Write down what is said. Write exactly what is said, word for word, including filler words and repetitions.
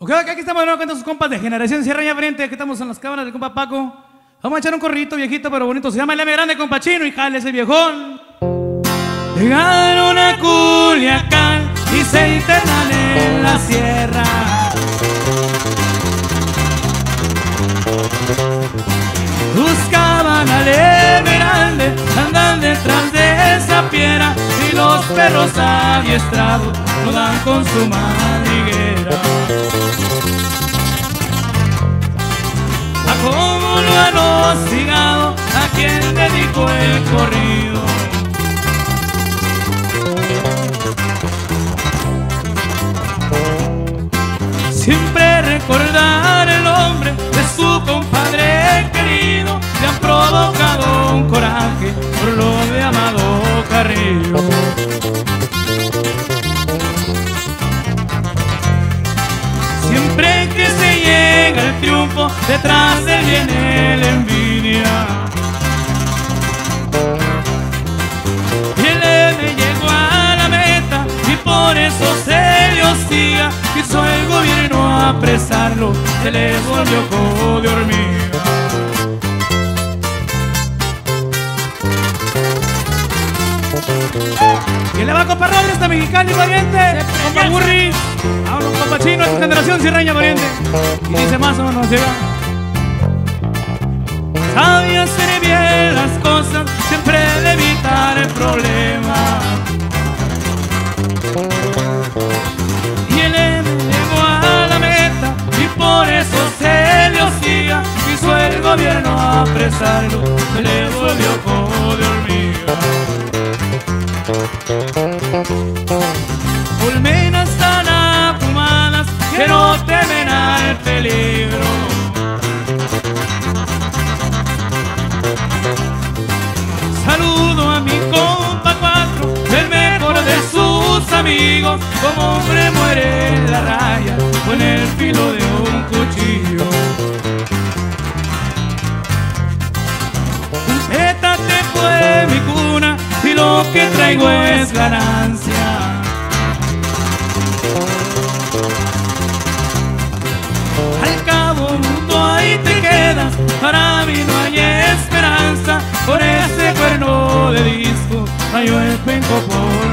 Ok, aquí estamos de nuevo con sus compas de Generación Sierra Pariente. Aquí estamos en las cámaras del compa Paco. Vamos a echar un corrito viejito pero bonito. Se llama El M Grande, compa Chino, y jale ese viejón. Llegaron a Culiacán y se internan en la sierra. Buscaban al M Grande, andan detrás de esa piedra, y los perros adiestrados no dan con su madriguera. A cómo lo han hostigado, a quien dedicó el corrido. Siempre recordar el nombre de su compadre querido, le han provocado un coraje por lo de Amado Carrillo. Siempre que se llega el triunfo, detrás de él viene la envidia. Y el M llegó a la meta y por eso se le hostiga. Quiso el gobierno apresarlo, se le volvió ojo de hormiga. ¿Quién le va a compa Robles hasta Mexicali, pariente? Compa Burri, vámonos, compa Chino, esta Generación Sierra Pariente. Y dice más o menos, llega. Sabía hacer bien las cosas, siempre de evitar el problema. Y el M llegó a la meta y por eso se le hostiga. Quiso el gobierno apresarlo, se le volvió ojo de hormiga. Colmenas tan afumadas que no temen al peligro. Saludo a mi compa Cuatro, el mejor de sus amigos. Como hombre muere en la raya con el filo de un cuchillo. Étate fue mi cuna y lo que traigo es ganancia. Al cabo mundo ahí te quedas, para mí no hay esperanza. Por ese cuerno de disco cayó el penco por